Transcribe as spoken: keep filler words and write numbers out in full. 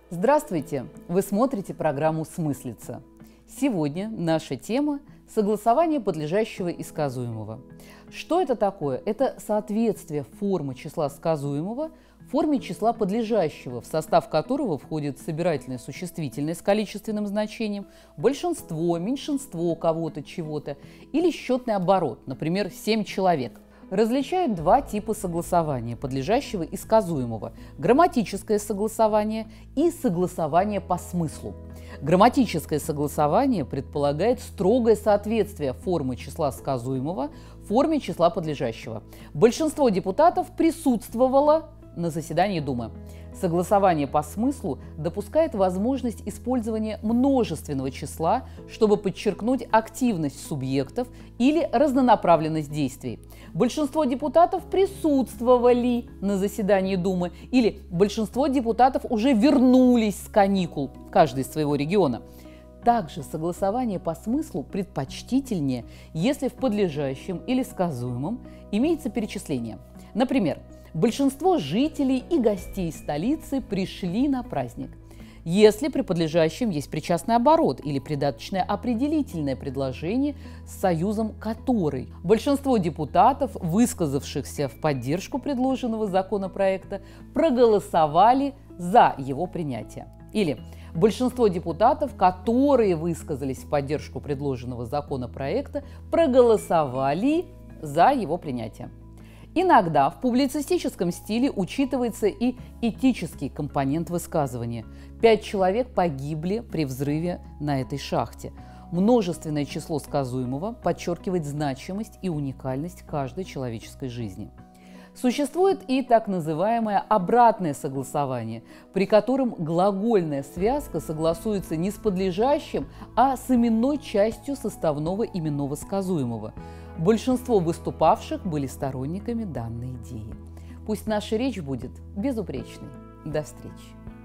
Здравствуйте! Вы смотрите программу «Смыслица». Сегодня наша тема – согласование подлежащего и сказуемого. Что это такое? Это соответствие формы числа сказуемого форме числа подлежащего, в состав которого входит собирательное существительное с количественным значением, большинство, меньшинство кого-то, чего-то или счетный оборот, например, семь человек. Различают два типа согласования – подлежащего и сказуемого – грамматическое согласование и согласование по смыслу. Грамматическое согласование предполагает строгое соответствие формы числа сказуемого форме числа подлежащего. Большинство депутатов присутствовало на заседании Думы. Согласование по смыслу допускает возможность использования множественного числа, чтобы подчеркнуть активность субъектов или разнонаправленность действий. Большинство депутатов присутствовали на заседании Думы или большинство депутатов уже вернулись с каникул, каждый из своего региона. Также согласование по смыслу предпочтительнее, если в подлежащем или сказуемом имеется перечисление. Например, большинство жителей и гостей столицы пришли на праздник. Если при подлежащем есть причастный оборот или придаточное определительное предложение с союзом «который». Большинство депутатов, высказавшихся в поддержку предложенного законопроекта, проголосовали за его принятие. Или большинство депутатов, которые высказались в поддержку предложенного законопроекта, проголосовали за его принятие. Иногда в публицистическом стиле учитывается и этический компонент высказывания. Пять человек погибли при взрыве на этой шахте. Множественное число сказуемого подчеркивает значимость и уникальность каждой человеческой жизни. Существует и так называемое обратное согласование, при котором глагольная связка согласуется не с подлежащим, а с именной частью составного именного сказуемого. Большинство выступавших были сторонниками данной идеи. Пусть наша речь будет безупречной. До встречи!